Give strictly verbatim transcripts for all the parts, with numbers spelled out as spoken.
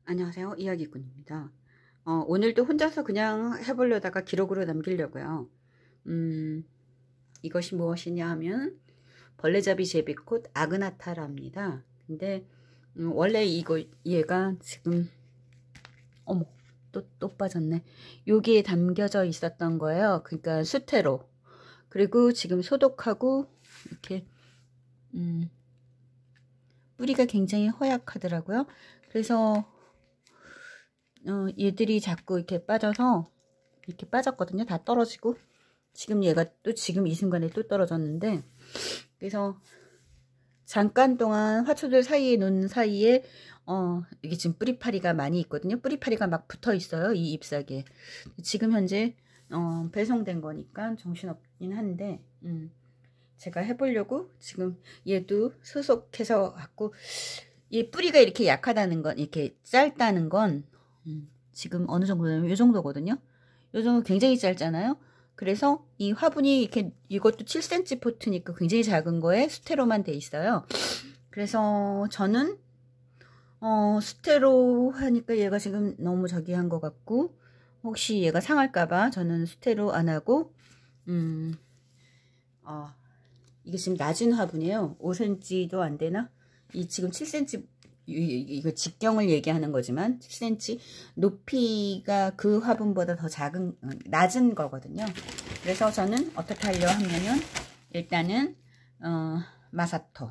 안녕하세요. 이야기꾼입니다. 어, 오늘도 혼자서 그냥 해보려다가 기록으로 남기려고요. 음, 이것이 무엇이냐 하면 벌레잡이 제비꽃 아그나타랍니다. 근데 음, 원래 이거 얘가 지금 어머 또, 또 빠졌네. 여기에 담겨져 있었던 거예요. 그러니까 수태로. 그리고 지금 소독하고 이렇게 음, 뿌리가 굉장히 허약하더라고요. 그래서 어, 얘들이 자꾸 이렇게 빠져서 이렇게 빠졌거든요. 다 떨어지고 지금 얘가 또 지금 이 순간에 또 떨어졌는데, 그래서 잠깐 동안 화초들 사이에 놓은 사이에 어 이게 지금 뿌리파리가 많이 있거든요. 뿌리파리가 막 붙어 있어요, 이 잎사귀에. 지금 현재 어 배송된 거니까 정신없긴 한데 음 제가 해보려고 지금 얘도 소속해서 갖고, 얘 뿌리가 이렇게 약하다는 건, 이렇게 짧다는 건 음, 지금 어느 정도냐면 이 정도거든요. 이 정도 굉장히 짧잖아요. 그래서 이 화분이 이렇게, 이것도 칠 센티미터 포트니까 굉장히 작은 거에 수태로만 돼 있어요. 그래서 저는 어 수태로 하니까 얘가 지금 너무 저기 한 것 같고, 혹시 얘가 상할까봐 저는 수태로 안 하고 음 어, 이게 지금 낮은 화분이에요. 오 센티미터도 안 되나? 이 지금 칠 센티미터, 이거 직경을 얘기하는 거지만 칠 센티미터 높이가 그 화분보다 더 작은, 낮은 거거든요. 그래서 저는 어떻게 하려 하면은 일단은 어, 마사토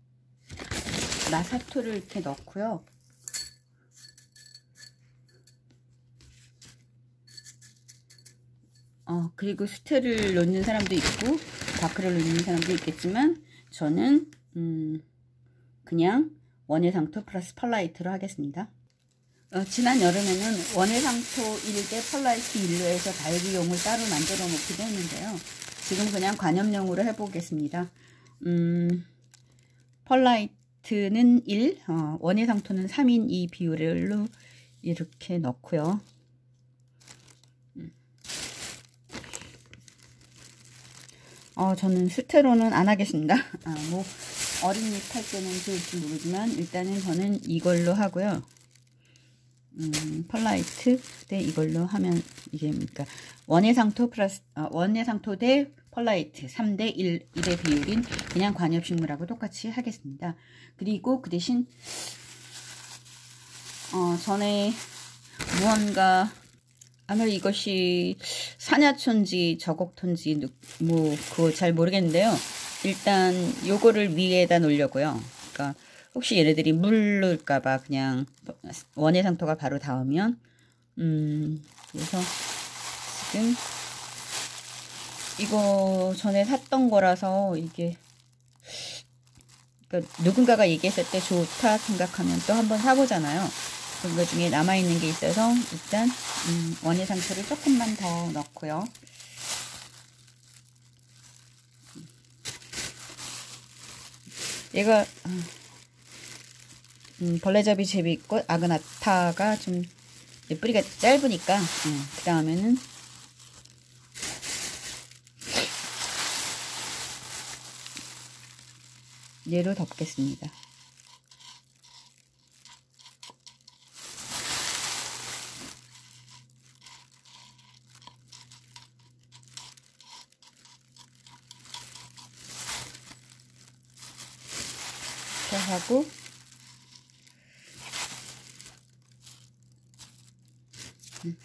마사토를 이렇게 넣고요. 어 그리고 수태를 놓는 사람도 있고 바크를 놓는 사람도 있겠지만, 저는 음 그냥 원예상토 플러스 펄라이트로 하겠습니다. 어, 지난 여름에는 원예상토 일 대 펄라이트 일로 해서 달기용을 따로 만들어 놓기도 했는데요. 지금 그냥 관염용으로 해보겠습니다. 음, 펄라이트는 일, 어, 원예상토는 삼 인 이 비율로 이렇게 넣고요. 어, 저는 수태로는 안 하겠습니다. 아, 뭐 어린 잎 할 때는 좋을지 모르지만 일단은 저는 이걸로 하고요. 음, 펄라이트 대 이걸로 하면 이게 그러니까 원예상토 플러스 어, 원예상토 대 펄라이트 삼 대 일, 일의 비율인 그냥 관엽식물하고 똑같이 하겠습니다. 그리고 그 대신 어, 전에 무언가 아마 이것이 산야초인지 저곡토인지 뭐 그거 잘 모르겠는데요. 일단 요거를 위에다 놓으려고요. 그러니까 혹시 얘네들이 물를까봐 그냥 원예상토가 바로 닿으면 음 그래서 지금 이거 전에 샀던 거라서 이게, 그러니까 누군가가 얘기했을 때 좋다 생각하면 또 한번 사보잖아요. 그거 중에 남아있는 게 있어서 일단 음, 원예상토를 조금만 더 넣고요. 얘가 음, 벌레잡이 제비꽃 아그나타가 좀 뿌리가 짧으니까 음, 그 다음에는 얘로 덮겠습니다. 이렇게 하고 음.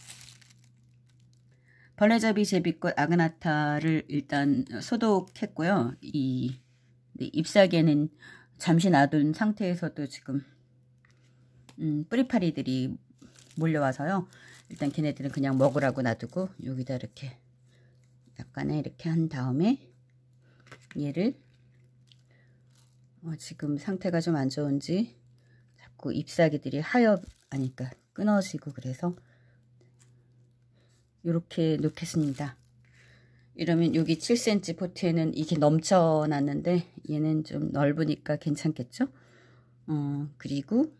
벌레잡이 제비꽃 아그나타를 일단 소독했고요. 이 잎사귀에는 잠시 놔둔 상태에서도 지금 음, 뿌리파리들이 몰려와서요. 일단 걔네들은 그냥 먹으라고 놔두고 여기다 이렇게 약간의 이렇게 한 다음에 얘를 어, 지금 상태가 좀 안 좋은지 자꾸 잎사귀들이 하여 아니까 끊어지고, 그래서 이렇게 놓겠습니다. 이러면 여기 칠 센티미터 포트에는 이게 넘쳐났는데 얘는 좀 넓으니까 괜찮겠죠? 어, 그리고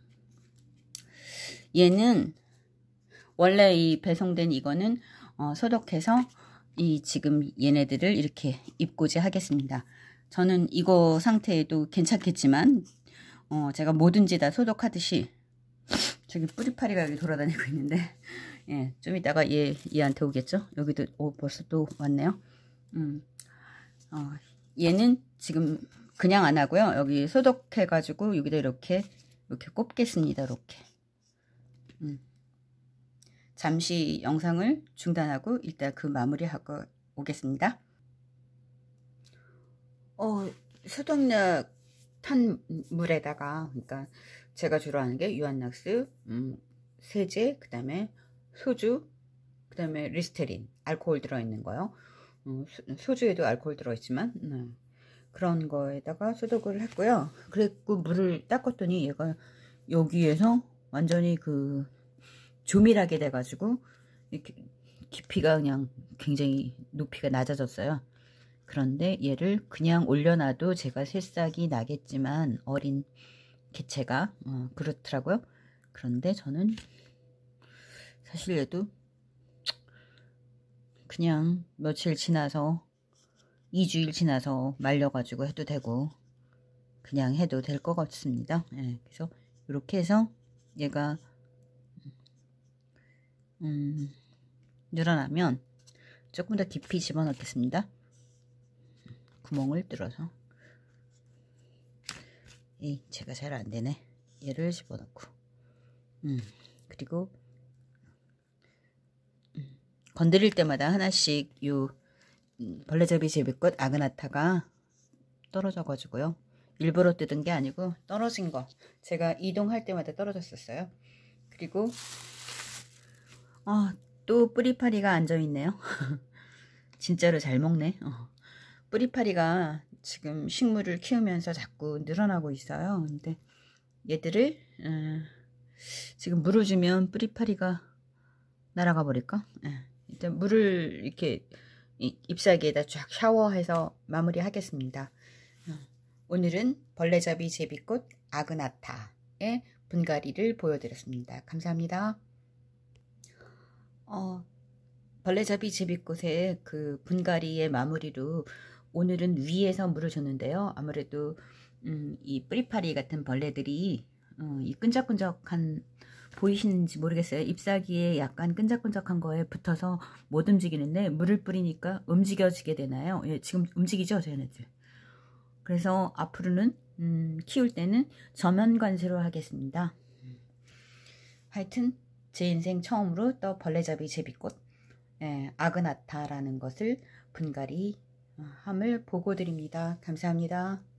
얘는 원래 이 배송된 이거는 어, 소독해서 이 지금 얘네들을 이렇게 잎꽂이 하겠습니다. 저는 이거 상태에도 괜찮겠지만 어, 제가 뭐든지 다 소독하듯이 저기 뿌리파리가 여기 돌아다니고 있는데, 예, 좀 이따가 얘, 얘한테 오겠죠? 여기도, 오, 벌써 또 왔네요. 음, 어, 얘는 지금 그냥 안 하고요. 여기 소독해가지고, 여기다 이렇게, 이렇게 꼽겠습니다. 이렇게. 음. 잠시 영상을 중단하고, 일단 그 마무리하고 오겠습니다. 어, 소독약 탄 물에다가, 그러니까, 제가 주로 하는 게 유한낙스, 음, 세제, 그 다음에 소주, 그 다음에 리스테린, 알코올 들어있는 거요. 음, 소주에도 알코올 들어있지만, 음, 그런 거에다가 소독을 했고요. 그리고 물을 닦았더니 얘가 여기에서 완전히 그 조밀하게 돼가지고 이렇게 깊이가 그냥 굉장히 높이가 낮아졌어요. 그런데 얘를 그냥 올려놔도 제가 새싹이 나겠지만 어린 개체가 어, 그렇더라고요. 그런데 저는 사실 얘도 그냥 며칠 지나서 이 주일 지나서 말려가지고 해도 되고 그냥 해도 될 것 같습니다. 예, 그래서 이렇게 해서 얘가 음, 늘어나면 조금 더 깊이 집어넣겠습니다. 구멍을 뚫어서. 이 제가 잘 안되네. 얘를 집어넣고 음, 그리고 음, 건드릴 때마다 하나씩 요 음, 벌레잡이 제비꽃 아그나타가 떨어져 가지고요. 일부러 뜯은 게 아니고 떨어진 거 제가 이동할 때마다 떨어졌었어요. 그리고 어, 또 뿌리파리가 앉아있네요. 진짜로 잘 먹네. 어. 뿌리파리가 지금 식물을 키우면서 자꾸 늘어나고 있어요. 근데 얘들을 음, 지금 물을 주면 뿌리파리가 날아가 버릴까? 예. 일단 물을 이렇게 잎사귀에다 쫙 샤워해서 마무리 하겠습니다. 어. 오늘은 벌레잡이 제비꽃 아그나타의 분갈이를 보여드렸습니다. 감사합니다. 어, 벌레잡이 제비꽃의 그 분갈이의 마무리로 오늘은 위에서 물을 줬는데요. 아무래도 음, 이 뿌리파리 같은 벌레들이 어, 이 끈적끈적한 보이시는지 모르겠어요. 잎사귀에 약간 끈적끈적한 거에 붙어서 못 움직이는데 물을 뿌리니까 움직여지게 되나요? 예, 지금 움직이죠, 쟤네들. 그래서 앞으로는 음, 키울 때는 저면 관수로 하겠습니다. 하여튼 제 인생 처음으로 또 벌레잡이 제비꽃 예, 아그나타라는 것을 분갈이 함을 보고 드립니다. 감사합니다.